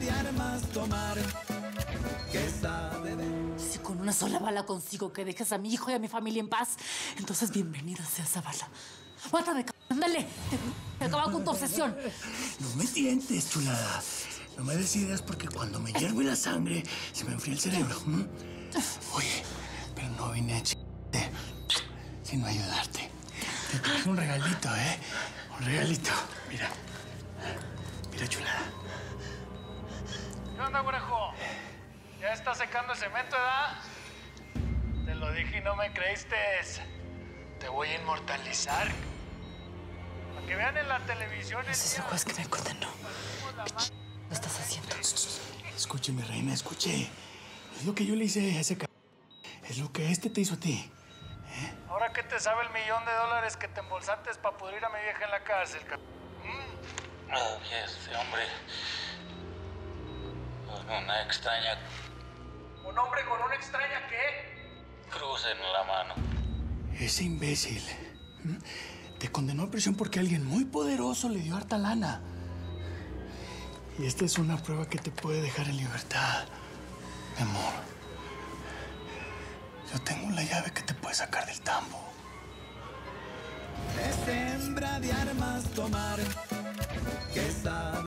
de armas tomar. Que sabe de... Si con una sola bala consigo que dejes a mi hijo y a mi familia en paz, entonces bienvenida sea esa bala. Mátame, ándale. Te acaba con tu obsesión. No me tientes, chulada. No me des ideas porque cuando me hierve la sangre se me enfría el cerebro. Oye, pero no vine a chingarte, sino a ayudarte. Te traje un regalito, ¿eh? Un regalito. Mira. Mira, chulada. ¿Qué onda, güerejo? ¿Ya está secando el cemento, edad? Te lo dije y no me creíste. Te voy a inmortalizar. Para que vean en la televisión. Ese es el juez que me condenó. ¿Qué estás haciendo? Escuche, mi reina, escuche. Es lo que yo le hice a ese c... Es lo que este te hizo a ti. ¿Ahora qué te sabe el $1.000.000 que te embolsaste para pudrir a mi vieja en la cárcel, Ese hombre... Con una extraña ¿Un hombre con una extraña qué? cruz en la mano. Ese imbécil te condenó a prisión porque alguien muy poderoso le dio harta lana. Y esta es una prueba que te puede dejar en libertad, mi amor. Yo tengo la llave que te puede sacar del tambo. Es hembra de armas tomar. Que sabe